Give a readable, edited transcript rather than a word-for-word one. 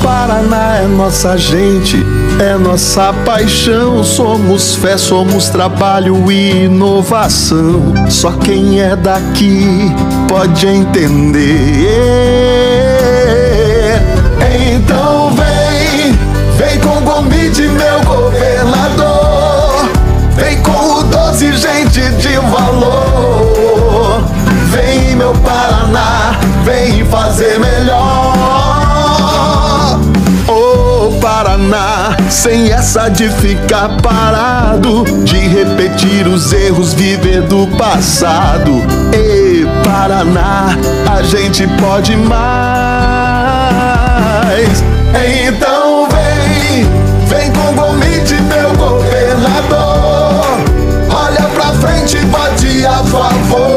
Paraná é nossa gente, é nossa paixão. Somos fé, somos trabalho e inovação. Só quem é daqui pode entender. Então vem com o Gomide, meu governador. Vem com o 12, gente de valor. Vem, meu Paraná, vem fazer melhor. Ô Paraná, sem essa de ficar parado, de repetir os erros, viver do passado. Ê Paraná, a gente pode mais. Então vem com o Gomide, meu governador. Olha pra frente, bate a favor.